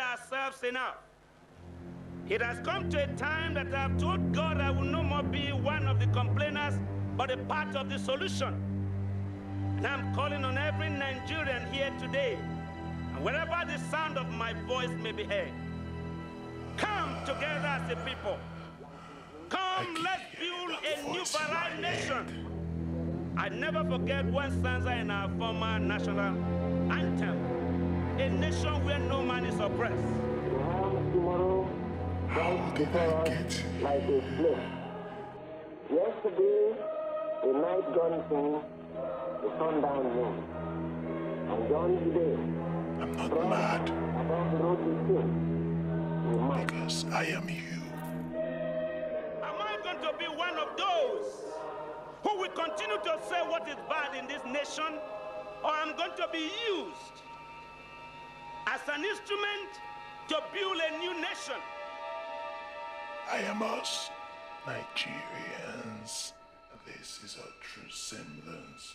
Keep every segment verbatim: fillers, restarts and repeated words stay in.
ourselves enough. It has come to a time that I have told God I will no more be one of the complainers, but a part of the solution. And I'm calling on every Nigerian here today, and wherever the sound of my voice may be heard, come together as a people. Come, let's build a new Barai nation. I never forget one stanza in our former national anthem, a nation where no man is oppressed. Tomorrow, How did I get? like a slave. Yesterday, the night gun thing, the sundown moon. And John today, I'm not mad above the road to sin. We might. because I am you. Am I going to be one of those who will continue to say what is bad in this nation, or I'm going to be used as an instrument to build a new nation? I am us, Nigerians. This is a true semblance.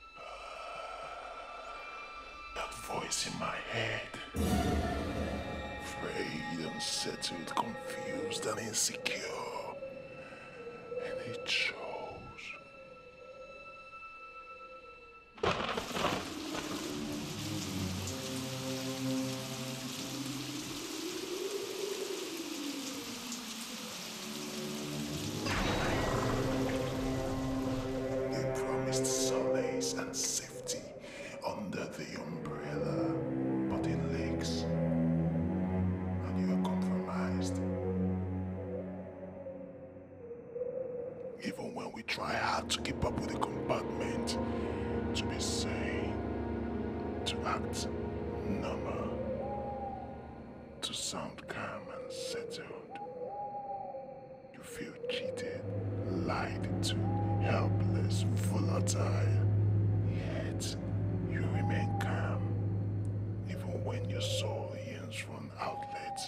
That voice in my head, afraid, unsettled, confused, and insecure. And it shows. They promised solace and safety under the umbrella, but in lakes. And you are compromised. Even when we try hard to keep up with the compartment, to be sane, to act normal, to sound calm and settled, you feel cheated, lied to, helpless, volatile. Yet you remain calm, even when your soul yearns for an outlet.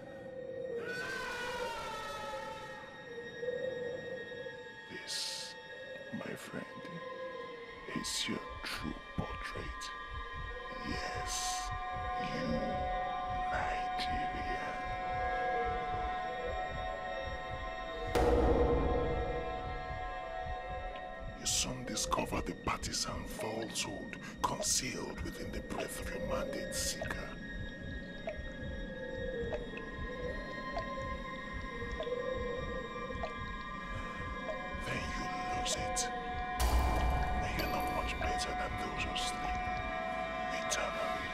This, my friend, is your true portrait. Yes, you, Nigeria. You soon discover the partisan falsehood concealed within the breath of your mandate seeker. Then you lose it. And you're not much better than those who sleep eternally.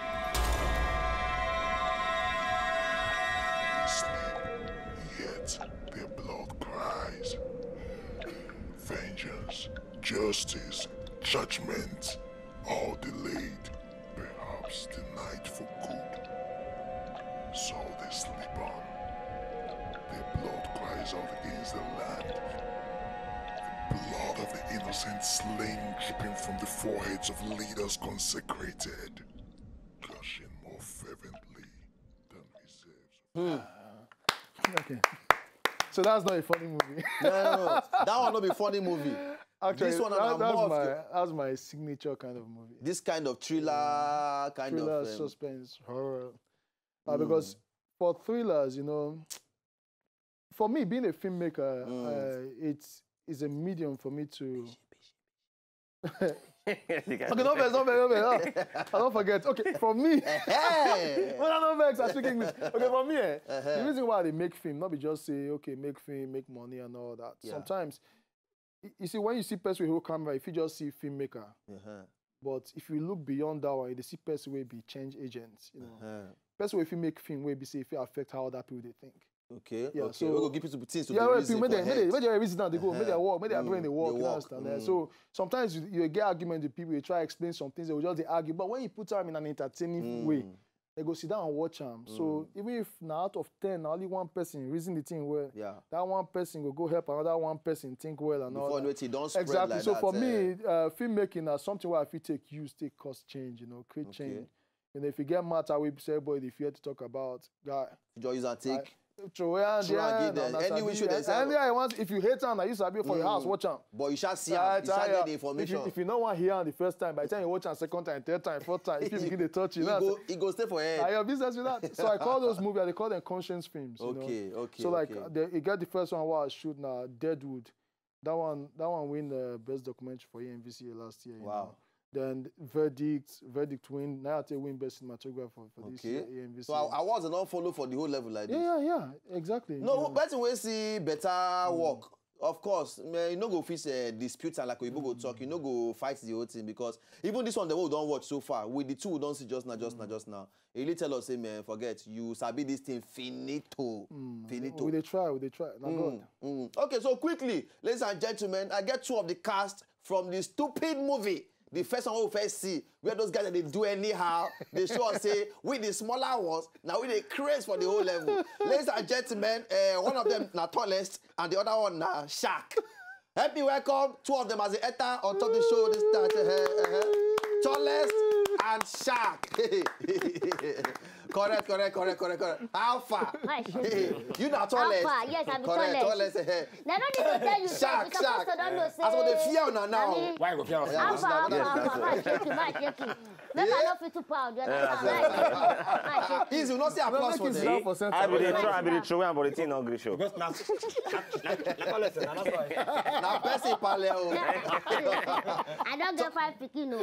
They sleep, yet their blood cries. Vengeance, justice, judgment, all delayed, perhaps denied for good. So they sleep on. Their blood cries out against the land. The blood of the innocent slain dripping from the foreheads of leaders consecrated, gushing more fervently than reserves. Okay. So that's not a funny movie. No, no, no. That one not be funny movie. Actually, This one that, and that's, more of my, the- that's my signature kind of movie. This kind of thriller, kind Thriller, of. um, suspense, horror. Uh, Because for thrillers, you know, for me, being a filmmaker, uh, it's, it's a medium for me to... Okay, don't vex, don't vex, don't vex. Ah, I don't forget. Okay, for me, Hey! when I don't vex, I speak English. Okay, for me, eh, the reason why they make film, not be just say, okay, make film, make money and all that. Yeah. Sometimes, y- you see, when you see person with whole camera, if you just see filmmaker, Uh-huh. but if you look beyond that one, you see person will be change agents. You know, Uh-huh. person will make film will be say if it affect how other people they think. Okay, Yeah, okay. so- we go give people things to Yeah, be well, reason people, for make they, head. make they reason now they go, make their Uh-huh. work, make their Mm, brain they work, they you work, understand? eh? mm. So sometimes you, you get argument with people, you try to explain some things, they will just they argue. But when you put them in an entertaining way, Mm. they go sit down and watch them. So even if now out of ten, only one person reason the thing well, Yeah. that one person will go help another one person think well and all Before that. you know it, don't spread Exactly. like so that. for eh. me, uh, filmmaking is something where I feel take use, take cost change, you know, create Okay. change. You know, if you get matter, we say, boy, if you had to talk about, guy, you just use and take. throw it Throw and give them. Any which way they sell. Any I want, if you hate am, I use to be for your house, watch am. But you shall see am. You shall get the information. If you, if you don't want to hear am the first time, by the time you watch am second time, third time, fourth time, if you begin to touch it, He go, he go stay for head. I have business with that. So I call those movies, they call them conscience films. You Okay, know? okay, So like, okay. they, you get the first one where I shoot now, Deadwood. That one, that one win the best documentary for E N V C A last year. You Wow. know? Then Verdict, Verdict win. Now I win best cinematographer for, for this Okay. year, E N V C A. So I, I was not follow for the whole level like this. yeah, yeah, yeah, exactly. No, yeah. person we see better work. Of course, man, you no go face uh, dispute and like we go talk. You no go fight the whole thing because even this one the way we don't watch so far with the two we don't see just now, just now, just now. He really tell us, say, man, forget you sabi this thing finito, finito. We they try, we they try. Now God. Mm. Okay, so quickly, ladies and gentlemen, I get two of the cast from the stupid movie. The first one we first see, where those guys that they do anyhow, they show us say, with the smaller ones, now we they craze for the whole level. Ladies and gentlemen, uh, one of them na tallest, and the other one na shark. Help me welcome two of them as they enter on top of the show this start. Uh, uh, tallest and shark. Correct, correct, correct, correct, correct. Alpha. Hi, You not tallest. Alpha, yes, I'm the correct, tallest. tallest. Uh, They don't need to tell you. Shark, You're shark. supposed to don't know, say, As for the fear now, now. I mean, Why go fear us? Yeah, Alpha, what's that? Alpha, What's Alpha, that? man, shake you, man, shake you. Make Yeah. I not feel too proud, you understand? Man, shake you. Easy, we not see applause for Make it them. stand for center. I be the try, I be the try, but the thing not great show. Because now, let's listen, that's why. Now, person paleo. I don't get five picking, no.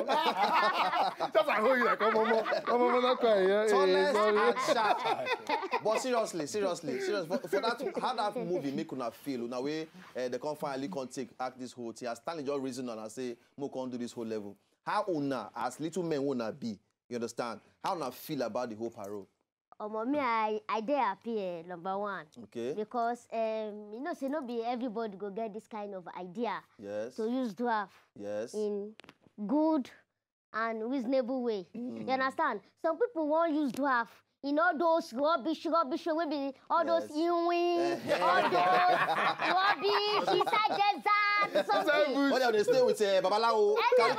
Just like, oh, you like, come on, come on, not cry. Yeah, yeah, Tallest sorry. and sharp. But seriously, seriously, seriously, for, for that, how that movie make una feel? Una way uh, they can't finally can't take act this whole thing. I stand in your reason and I say, mo can't do this whole level. How una, as little men wanna be, you understand? How una feel about the whole parole? Oh, mommy, I, I dey happy, eh, number one. Okay. Because, um, you know, say no be everybody go get this kind of idea Yes. to use dwarf Yes. in good and reasonable way. You understand? Some people won't use dwarf in all those rubbish, rubbish, wey be all those Yes. iwin, all those rubbish inside desert, something. What they stay with uh, Babalawo, carry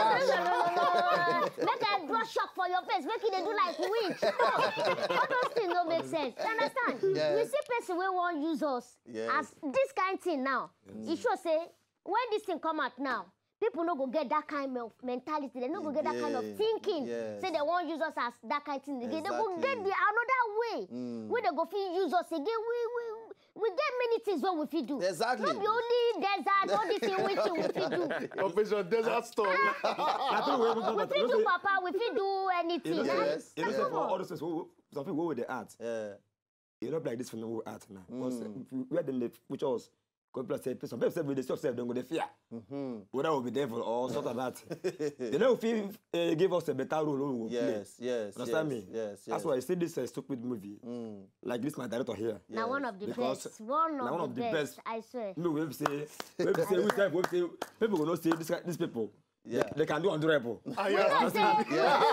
calabash. Make a draw shock for your face, make it dey do like witch. No, all those things don't make sense. You understand? Yes. We see person wey wan use us Yes. as this kind thing now. E show say when this thing come out now, people no go get that kind of mentality. They no go get that kind of Yes. thinking. Yes. Say they won't use us as that kind of thing again. They go get Exactly. the another way. Mm. Where they go fit use us again. We we we get many things what we fit do. Exactly. Not be only desert, all this thing we thing we fit do. Operation Desert Storm. I think we will We fit do papa, we fit do anything. Yes. You know, say for all those things, who- some people go with the art. Yeah. You know, like this for no art now. Because where then they put us, people say, some people say, with the stuff, say, don't go the fear. Whether will be devil or sort of that. You know, if you uh, give us a better role, we will play. Yes, yes, Understand yes, me? yes, yes. That's why I see this uh, stupid movie. Mm. Like this, my director here. Now one of the Because best. One now of, one the, of the best, best. I swear. No, we say, we say, we say, we say, people will not say this, these people. Yeah. They, they can do undurable. Ah, We don't say, I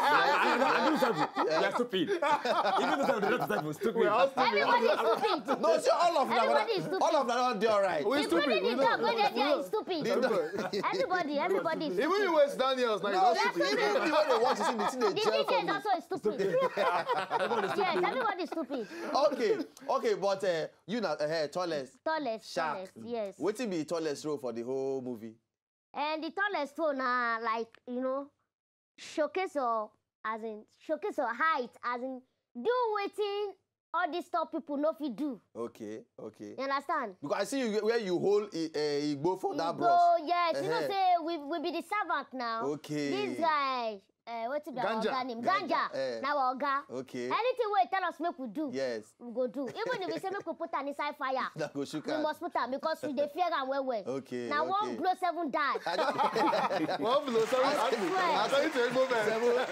do something. They are stupid. Even though they're not stupid, stupid. everybody is stupid. No, see, all of them, Everybody is stupid. all of them don't do all right. We stupid. Including We the dog, know. when they there is stupid. They Everybody, everybody is Even stupid. you West Daniels, now you No, don't that's stupid. even the way they want to see the thing they The gel D J from is also is stupid. Yes, everybody is stupid. Okay, okay, but uh, you know, uh, tallest, Tallest, Shark. tallest, yes. what will be the tallest role for the whole movie? And the tallest one, uh, like, you know, showcase or, as in, showcase or height, as in, do waiting all these top people know if you do. Okay, okay. You understand? Because I see you where you hold uh, Igbo for that Go, bros. yes, you know, Eh-heh. say, we, we be the servant now. Okay. This guy, uh, what's it be our Ganja. Oga name? Ganja, Ganja. eh. Now our Oga. Okay. Anything we tell us make we do, Yes. we go do. Even if we say make we put an inside fire, That go shoot we out. must put am because we dey fear am well well. Okay, Now okay. one blow seven die. One below seven. I'm telling you, go man.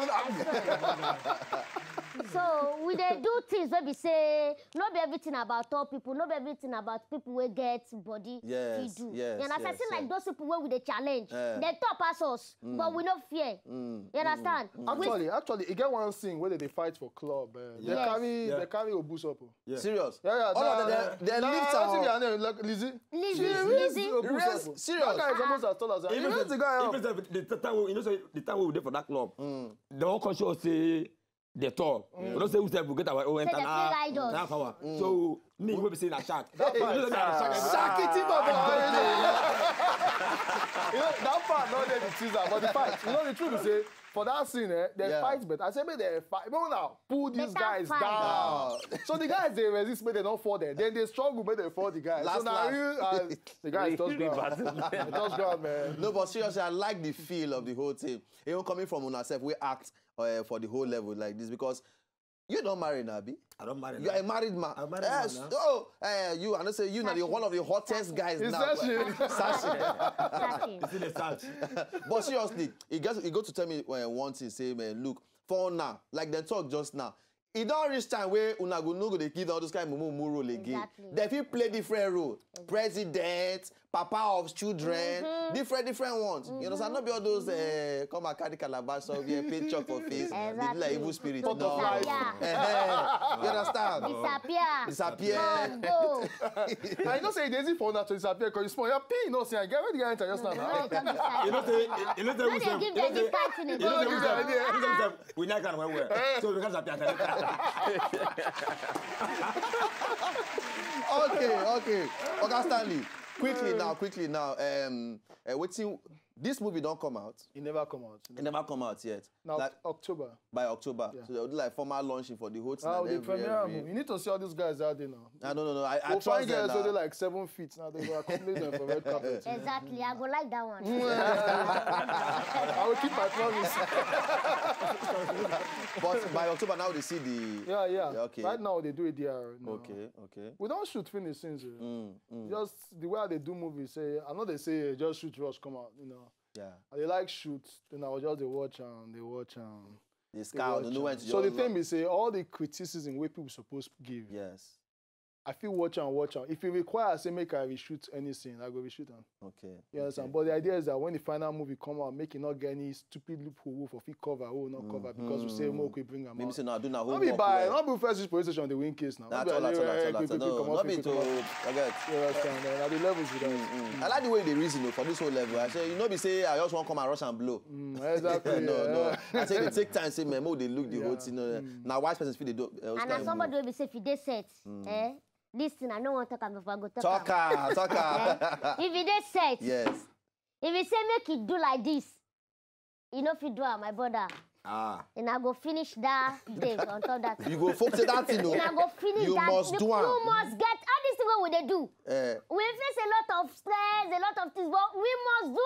Seven. So we dey do things wey be say no be everything about tall people, no be everything about people wey get body Yes, fit do. yes, You understand? yes, See like yes. those people wey we dey challenge, Eh. they top pass us, but we no fear. You understand? We- Actually, actually, you get one scene where they, they fight for club. Uh, they Yes. carry, Yeah. they carry Obus up. Yeah. Serious? Yeah, yeah. All of them, they, they nah, lift what's her her up. name? Like Lizzie. Lizzie, She Lizzie. raised Obus Raised- up. serious? That guy is almost as tall as her. You Even raise if the guy even up. if the, the time we, you know, so the time we were there for that club, the whole culture say the tall. We don't say we say we get our own Say the internal big idols. internal power. So me, we be saying a shark. You know Shark shark it, you know, that part not there the teaser, but the fight. You know, the truth is, say, for that scene, eh, they Yeah. fight, but I say, make they fight. Remember now, pull these Better guys fight. down. So the guys, they resist, but they don't fall there. Then they struggle, but they fall the guys. Last, so now, last. you, uh, the guys touch ground. They touch ground, man. No, but seriously, I like the feel of the whole thing. Even coming from una self, we act uh, for the whole level like this because you don't marry Nabi. I don't marry. You are a married man. I'm married yes. man now. Oh, uh, you, I don't say you are the, one of the hottest guys It's now. Sashi. Sashi. Sacking. See the search. But seriously, he gets he go to tell me uh, one thing, say, man, look, for now, like they talk just now. It don't reach time where una go no go dey give all those kind of mumu mumu role again. Exactly. They fit play different role. President, papa of children, different different ones. You know, so not be all those uh, come and carry calabash or be a paint chalk for face. Exactly. Be like evil spirit. To No. disappear. Eh, you understand? Disappear. Disappear. Come, go. I know say it's easy for una to disappear because you small. You're pee, you know, say, I get ready to enter just now. No, you come disappear. You know say, you know say No, we they say, give you know them say, this kind thing. you They know go say we say, now. you know say we not can when we. So we can't appear. Okay, okay. Okay, Stanley. Quickly now, quickly now. Um, uh, waiting. This movie don't come out. It never come out. It never come out yet. Now, Like October. by October. Yeah. So they'll do like formal launching for the whole thing. Ah, and the every- premiere every- movie. You need to see all these guys out there now. Ah, no, no, no. I, I We'll trust find them guys so they're now. like seven feet now. They will accompany them for red carpet. Exactly. I go like that one. I will keep my promise. But by October now they see the. Yeah, yeah. Yeah, okay. Right now they do it there. now. Okay, okay. We don't shoot finish scenes. eh. Mm, mm, Just the way they do movies. Say, I know they say eh, just shoot, rush, come out. You know. yeah. And they like shoot. Then I will just they watch and they watch and. The they scout, watch the new am. one. So the thing is, say all the criticism where people supposed to give. Yes. I feel watch and watch and if it requires say make I reshoot any scene, I go reshoot them. Okay. You understand? okay. But the idea is that when the final movie come out, make it not get any stupid loophole for fit cover, oh not cover because we say more we bring them Maybe out. say no, do now Not be homework. by, well. not be first police station the win case now. That's Not all, be that's all, like, that's eh, all, that's quick, all. quick, No, come out, not be quick, to come out. forget. You understand? Man? At the levels with that. I like the way they reason though, for this whole level. I say, you know, be say I just want to come and rush and blow. Mm, exactly. no, yeah. no. I say they take time, say, man, more they look the whole Yeah. thing. Uh, Now, wise person feel they do. Uh, And as somebody will be say, if you dey set, eh, this thing I don't want to talk am before I go talk am. Talker, talker. If you dey set, Yes. if you say make it do like this, you know if you do am, my brother, Ah. and I go finish that day on top that. You go focus on that thing, And I no? go finish You that. must the, do am. You must get all this thing what we dey do. Eh. We face a lot of stress, a lot of things, but we must do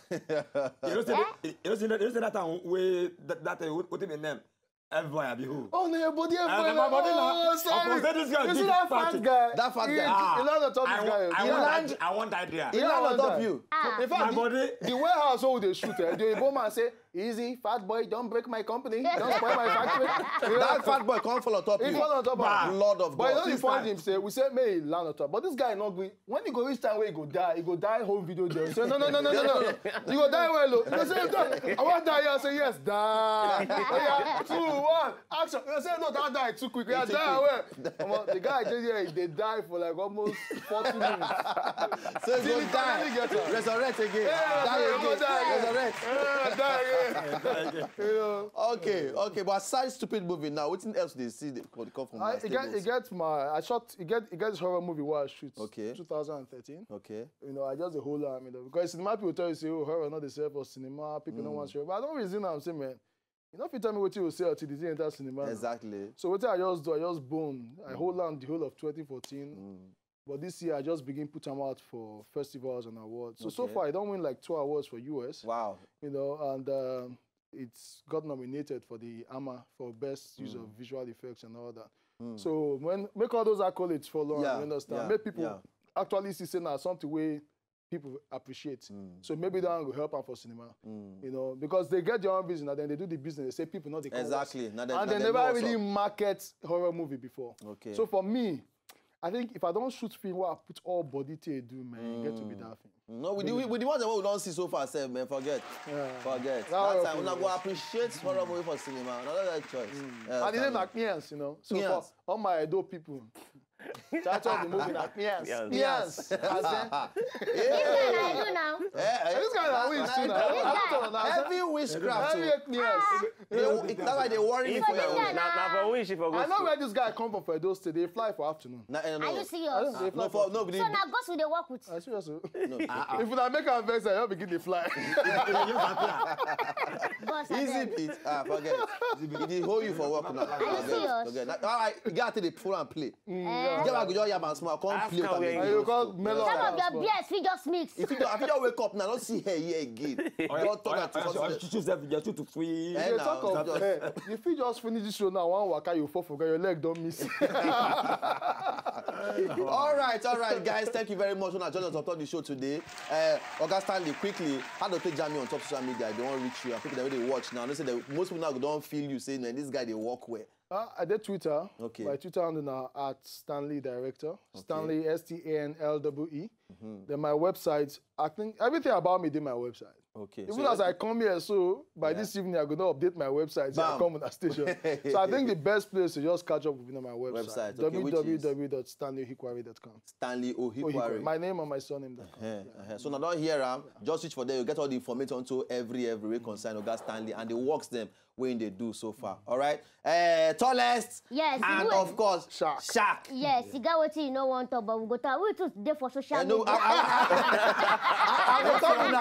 am. You know say, Eh? you know say, you know say that time where that that uh, what what him name? Everyone I be who? Oh no, your body, your Uh, body, my body now. oh, sorry. I say this guy You big see that fat fat guy? That fat He- guy. Ah, he land on top I, this wa- guy. I, He want land- that, I want that idea. He Yeah, land on I top want you. Ah. In fact, My the, body. the warehouse where they shoot, eh, the Igbo man say, easy, fat boy, don't break my company, don't spoil my factory. You know, That fat boy can't fall on top he you. fall on top Bah. of Lord of But you God. know the This point time. him say, we say, may he land on top. But this guy not going, when he go reach time where he go die, he go die home video there. He say, no, no, no, no, no, no. You go die well, look. You say, no, I want die here. I say, yes, die. Oh, yeah, two, one, action. You say, no, that die too quick. Yeah, Too die quick. well. The guy just here, they die for like almost forty minutes. So Till you he go finally get die. up. Resurrect again. Yeah, Die yeah, again. die. Resurrect. Yeah, die again. You know. Okay, okay, but aside stupid movie now, what else they see they come from? I, my it, get, stables? it gets my, I shot, it get, it gets horror movie where I shoot. Okay. twenty thirteen. Okay. You know, I just the whole lot, you know, because cinema people tell you, say, oh, horror not the same for cinema, people don't want to show. But I don't reason I'm saying, man, you know, if you tell me what you will say until the day enter cinema. Exactly. So what I just do, I just bone, I hold on the whole of twenty fourteen. But this year, I just begin put them out for festivals and awards. So, so Okay. far, I don't win like two awards for U S, Wow. you know, and um, it's got nominated for the A M A for best use of visual effects and all that. So when make all those accolades follow, Yeah, you understand? yeah, Make people yeah. actually see say now something way people appreciate. So maybe that will help them for cinema, you know, because they get their own business and then they do the business. They say people know the Exactly. Now they- and now they they never know what's really up. market horror movie before. Okay. So for me, I think if I don't shoot film where I put all body to do, man, get to be that film. No, with the, with the ones that we don't see so far, sef, man, forget. Yeah. Forget. That That horror time, we film, go yes. appreciate horror movie for cinema. Another choice. Yeah, And the name Stanley. like Nians, you know. So Nians. for all my Edo people, Title of the movie na Pians. Pians. Pians. As in, This guy I do now. this guy na wish too now. I don't know. Heavy witchcraft. Heavy too. Pians. They- That's why they worry me If for na your Yeah, own. na na for wish if I go I know school. where this guy come from for those today. They fly for afternoon. Nah, eh, Are no. you I serious? don't say No, fly for for. nobody. So now ghost will they work with? I serious. oh. No. If you na make am vex, I begin to fly. Boss, I Easy beg. beat. Ah, forget. It dey hold you for work now. Forget. serious? Forget. That- All right, you got to the full and play. Eh. Get back with your yam and small. Come Ask play. her with where me. And you call melon. Some of your beers we just mix. If you don't, if you don't wake up now, don't see her here again. Don't talk to us. You choose that, you choose to free. Eh, You now, talk of just- eh, if you just finish this show now, one waka you fall forget your leg don't miss. All right, all right, guys. Thank you very much for joining us on top the show today. Uh, Oga Stanley, quickly, how do they jam me on top social media? They won't reach you. And people that they watch now, they say that most people now don't feel you saying, man, this guy they walk where. Uh, I did Twitter. Okay. My Twitter handle now at Stanley Director. Stanley S T A N L E E. Then my website. I think everything about me did my website. Okay. Even So- as I come here, so by Yeah. this evening I'm gonna update my website. So I Bam. come on the station. So I think the best place to just catch up with me on my website. Website, okay, which w w w dot stanley hikwari dot com. Stanley Ohikwari. My name and my surname. dot com. Uh, uh, so now don't hear am, just reach for them. You get all the information to every every way concern Oga Stanley and the works them when they do so far. All right. Uh, tallest. Yes, And wait. of course, Shark. Shark. Yes, you got what you know want to, but we go to we too there for social I media. know. I, I, I, I, I, I, I,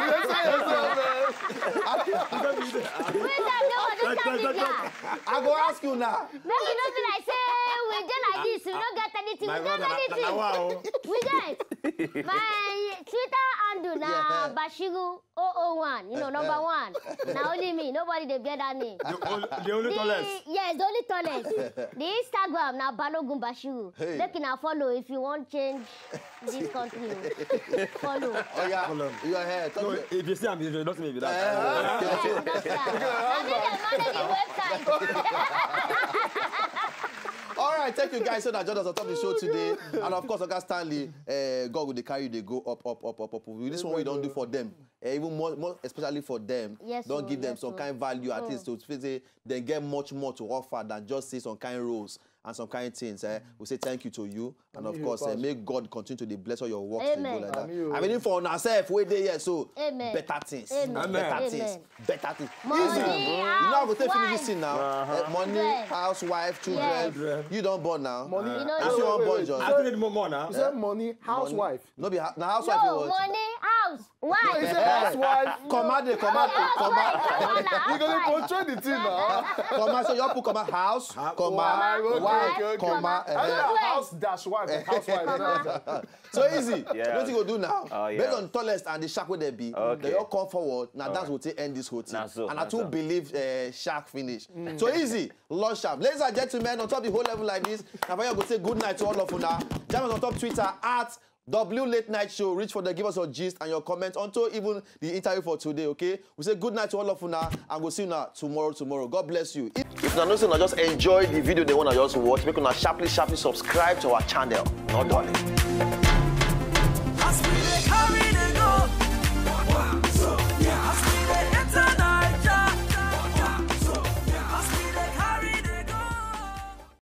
We that know on social media. I go ask you now. Make you not be like say we do like this, we don't get anything, we don't get anything. We get my Twitter handle na Yeah. Bashiru zero zero one, you know, number one. Now only me, nobody they bear that name. The only, the only tallest. Yes, the only tallest. The Instagram now Balogun Bashiru. Hey. They can follow if you want change this country. Follow. Oh yeah, you are here. Talk No, to- if you see I'm here, don't see me with that. Eh, Yes, that's that. I think they manage the website. All right, thank you guys so that joined us on top of the show today. And of course, Oga Stanley, uh, God will they carry you, they go up, up, up, up, up. With this one we don't do for them. Uh, even more, more, especially for them. Yes, don't sir, give them yes, some sir. kind of value at least to say they get much more to offer than just say some kind of roles and some kind of things. Eh? We say thank you to you. And of Amen. course, uh, may God continue to dey bless all your works. Amen. They go like that. Amen. I mean, for ourselves, we there, yeah, so Amen. better things. Amen. Better Amen. things. Better things. Money, Easy. You know how go take finish this housewife. thing now. Uh, money, Yes. housewife, children. Yes. You don't born now. Money. You know, You still you- want wait, born, wait. John? I still need more, more now. He said money, housewife. No be ha- na housewife you No, want. money, house, wife. He said housewife. Come out there, come out, come out, You gonna control the thing now. come out. So you put come out house, come out, okay, wife, okay, okay. come out. I eh, said house dash wife, but housewife. So easy. Yeah. What you go do now? Oh, yeah. Based on tallest and the shark where they be, Okay. they all come forward. Now that's what they end this whole thing. Na so, and I na too so. believe uh, shark finish. So easy, launch sharp. Ladies and gentlemen, on top the whole level like this, now I go say good night to all of you now. Jam us on top Twitter at W Late Night Show. Reach for the give us your gist and your comments until even the interview for today. Okay, we say good night to all of you now, and we'll see you now tomorrow. Tomorrow, God bless you. If, if you know, so just enjoy the video they want to just watch, make una sharply, sharply subscribe to our channel. Not done.